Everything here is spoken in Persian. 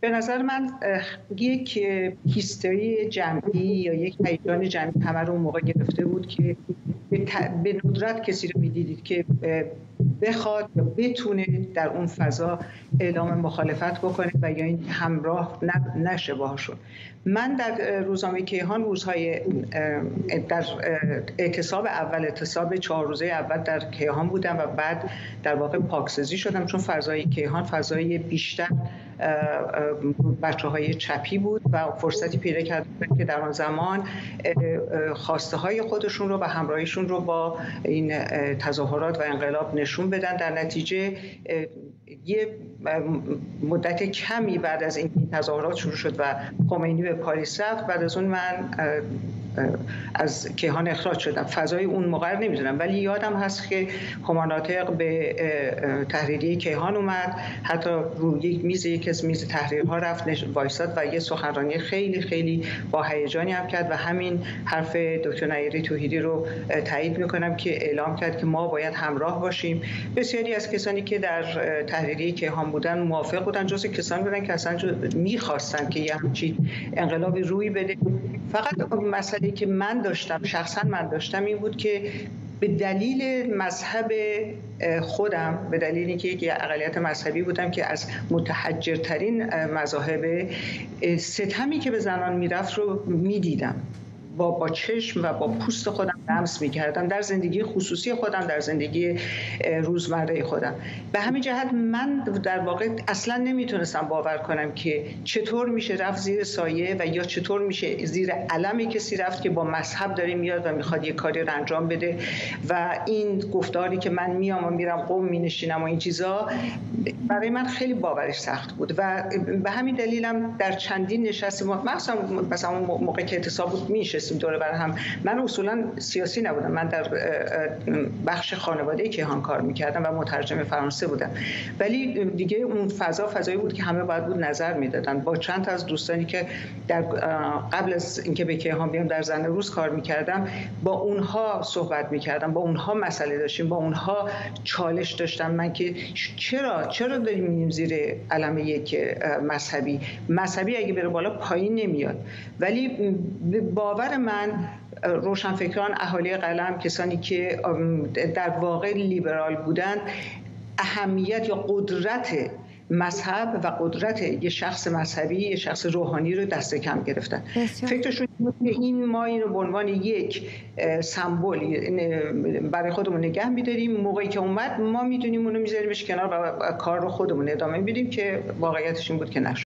به نظر من یک هیستری جمعی یا یک هیجان جمعی همه رو اون موقع گرفته بود که به ندرت کسی رو می‌دیدید که بخواد یا بتونه در اون فضا اعلام مخالفت بکنه و یا این همراه نشه باهاشون. من در روزنامه کیهان روزهای در اعتصاب اول، اعتصاب 4 روزه اول در کیهان بودم و بعد در واقع پاکسازی شدم، چون فضای کیهان فضای بیشتر بچه‌های چپی بود و فرصتی پیدا کردن که در آن زمان خواسته های خودشون رو و همراهیشون رو با این تظاهرات و انقلاب نشون بدن. در نتیجه یه مدت کمی بعد از این تظاهرات شروع شد و خمینی به پاریس رفت. بعد از اون من از کیهان اخراج شدم. فضای اون موقع نمیدونم، ولی یادم هست که هماناطق به تحریریه کیهان اومد، حتی روی یک میز، یک از میز تحریرها رفت وایساد و یه سخنرانی خیلی خیلی با هیجانی هم کرد و همین حرف دکتر نیری توحیدی رو تایید میکنم که اعلام کرد که ما باید همراه باشیم. بسیاری از کسانی که در تحریریه کیهان بودن موافق بودن، جزو کسانی بودن که اصلا میخواستن که یه همچین انقلابی روی بده. فقط مسئله که من داشتم این بود که به دلیل مذهب خودم، به دلیل اینکه یک اقلیت مذهبی بودم که از متحجرترین مذاهب، ستمی که به زنان میرفت رو میدیدم، با چشم و با پوست خودم لمس می‌کردم در زندگی خصوصی خودم، در زندگی روزمره خودم. به همین جهت من در واقع اصلا نمیتونستم باور کنم که چطور میشه رفت زیر سایه و یا چطور میشه زیر علم کسی رفت که با مذهب داره میاد و میخواد یه کاری رو انجام بده و این گفتاری که من میام و میرم قم مینشینم و این چیزا برای من خیلی باورش سخت بود و به همین دلیلم در چندین نشست مثلا موقع که اعتصاب بود میشستیم دوره بر هم. من اصولا سیاسی نبودم، من در بخش خانواده کیهان کار میکردم و مترجم فرانسه بودم، ولی دیگه اون فضایی بود که همه باید بود نظر میدادن. با چند تا از دوستانی که در قبل از اینکه به کیهان بیام در زن روز کار میکردم، با اونها صحبت میکردم، با اونها مسئله داشتیم، با اونها چالش داشتم من که چرا داریم میریم زیر علم یک مذهبی اگه بره بالا پایین نمیاد. ولی باور من روشنفکران، اهالی قلم، کسانی که در واقع لیبرال بودن، اهمیت یا قدرت مذهب و قدرت یه شخص مذهبی، یه شخص روحانی رو دست کم گرفتن. فکرشون این ما اینو به عنوان یک سمبل برای خودمون نگه می‌داریم، موقعی که اومد ما میدونیم اونو میذاریمش کنار و کار رو خودمون ادامه میدیم، که واقعیتش این بود که نشد.